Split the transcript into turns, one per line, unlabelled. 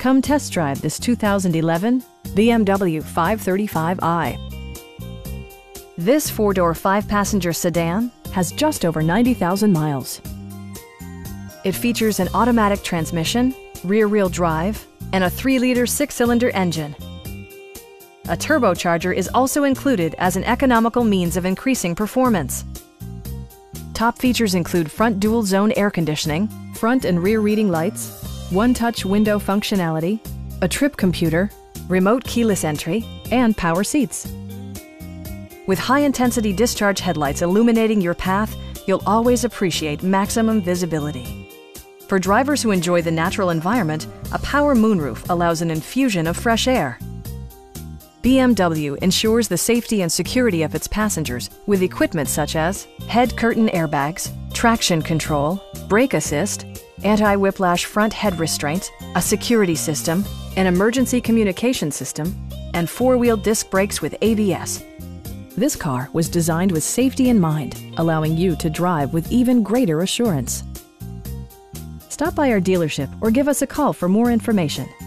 Come test drive this 2011 BMW 535i. This four-door, five-passenger sedan has just over 90,000 miles. It features an automatic transmission, rear-wheel drive, and a 3-liter six-cylinder engine. A turbocharger is also included as an economical means of increasing performance. Top features include front dual-zone air conditioning, front and rear reading lights, one-touch window functionality, a trip computer, remote keyless entry, and power seats. With high-intensity discharge headlights illuminating your path, you'll always appreciate maximum visibility. For drivers who enjoy the natural environment, a power moonroof allows an infusion of fresh air. BMW ensures the safety and security of its passengers with equipment such as head curtain airbags, traction control, brake assist, anti-whiplash front head restraint, a security system, an emergency communication system, and four-wheel disc brakes with ABS. This car was designed with safety in mind, allowing you to drive with even greater assurance. Stop by our dealership or give us a call for more information.